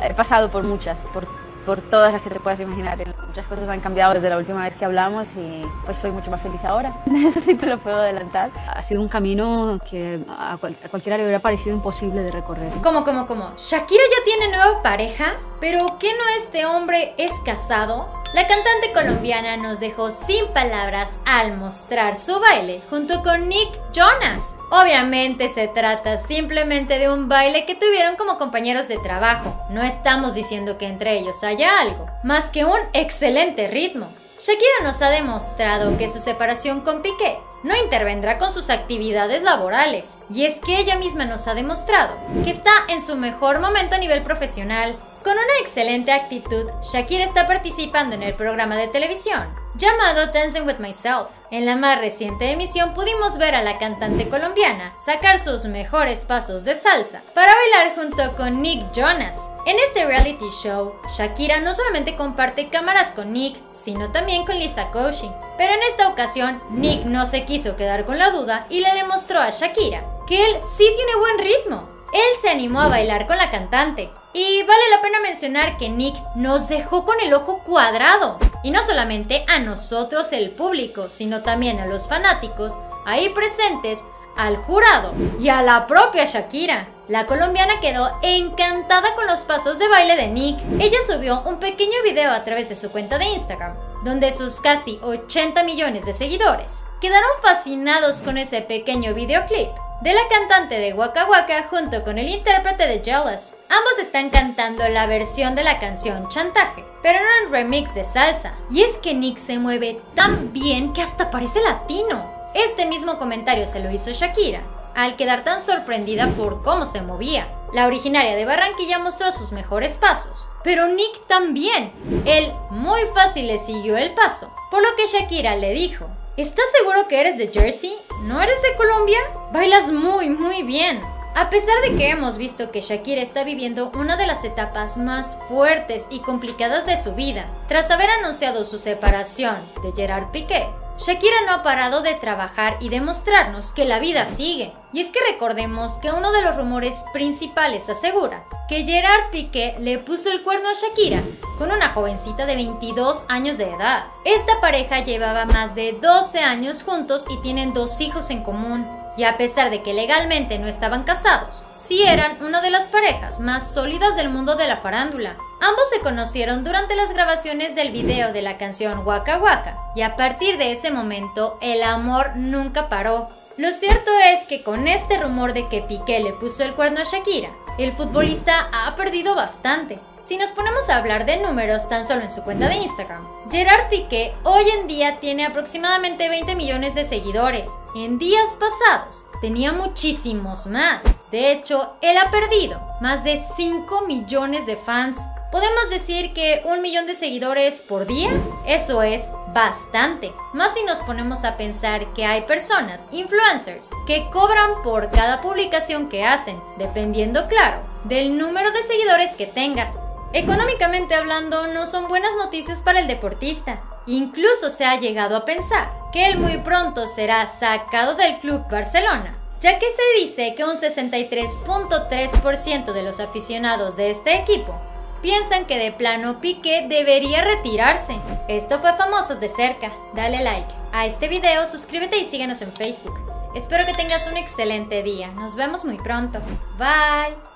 he pasado por muchas, por todas las que te puedas imaginar. Muchas cosas han cambiado desde la última vez que hablamos y pues soy mucho más feliz ahora. Eso sí te lo puedo adelantar. Ha sido un camino que a cualquiera le hubiera parecido imposible de recorrer. ¿Cómo? ¿Shakira ya tiene nueva pareja? ¿Pero qué no este hombre es casado? La cantante colombiana nos dejó sin palabras al mostrar su baile junto con Nick Jonas. Obviamente se trata simplemente de un baile que tuvieron como compañeros de trabajo. No estamos diciendo que entre ellos haya algo, más que un excelente ritmo. Shakira nos ha demostrado que su separación con Piqué no intervendrá con sus actividades laborales. Y es que ella misma nos ha demostrado que está en su mejor momento a nivel profesional. Con una excelente actitud, Shakira está participando en el programa de televisión llamado Dancing with Myself. En la más reciente emisión pudimos ver a la cantante colombiana sacar sus mejores pasos de salsa para bailar junto con Nick Jonas. En este reality show, Shakira no solamente comparte cámaras con Nick, sino también con Lisa Koshy. Pero en esta ocasión, Nick no se quiso quedar con la duda y le demostró a Shakira que él sí tiene buen ritmo. Él se animó a bailar con la cantante. Y vale la pena mencionar que Nick nos dejó con el ojo cuadrado. Y no solamente a nosotros el público, sino también a los fanáticos ahí presentes, al jurado y a la propia Shakira. La colombiana quedó encantada con los pasos de baile de Nick. Ella subió un pequeño video a través de su cuenta de Instagram, donde sus casi 80 millones de seguidores quedaron fascinados con ese pequeño videoclip de la cantante de Waka Waka junto con el intérprete de Jealous. Ambos están cantando la versión de la canción Chantaje, pero en un remix de salsa. Y es que Nick se mueve tan bien que hasta parece latino. Este mismo comentario se lo hizo Shakira, al quedar tan sorprendida por cómo se movía. La originaria de Barranquilla mostró sus mejores pasos, pero Nick también. Él muy fácil le siguió el paso, por lo que Shakira le dijo: ¿estás seguro que eres de Jersey? ¿No eres de Colombia? Bailas muy bien. A pesar de que hemos visto que Shakira está viviendo una de las etapas más fuertes y complicadas de su vida, tras haber anunciado su separación de Gerard Piqué, Shakira no ha parado de trabajar y demostrarnos que la vida sigue. Y es que recordemos que uno de los rumores principales asegura que Gerard Piqué le puso el cuerno a Shakira con una jovencita de 22 años de edad. Esta pareja llevaba más de 12 años juntos y tienen 2 hijos en común. Y a pesar de que legalmente no estaban casados, sí eran una de las parejas más sólidas del mundo de la farándula. Ambos se conocieron durante las grabaciones del video de la canción Waka Waka, y a partir de ese momento el amor nunca paró. Lo cierto es que con este rumor de que Piqué le puso el cuerno a Shakira, el futbolista ha perdido bastante. Si nos ponemos a hablar de números tan solo en su cuenta de Instagram, Gerard Piqué hoy en día tiene aproximadamente 20 millones de seguidores. En días pasados tenía muchísimos más. De hecho, él ha perdido más de 5 millones de fans. ¿Podemos decir que 1 millón de seguidores por día? Eso es bastante. Más si nos ponemos a pensar que hay personas, influencers, que cobran por cada publicación que hacen, dependiendo, claro, del número de seguidores que tengas. Económicamente hablando, no son buenas noticias para el deportista. Incluso se ha llegado a pensar que él muy pronto será sacado del Club Barcelona, ya que se dice que un 63.3% de los aficionados de este equipo piensan que de plano Piqué debería retirarse. Esto fue Famosos de Cerca. Dale like a este video, suscríbete y síguenos en Facebook. Espero que tengas un excelente día. Nos vemos muy pronto. Bye.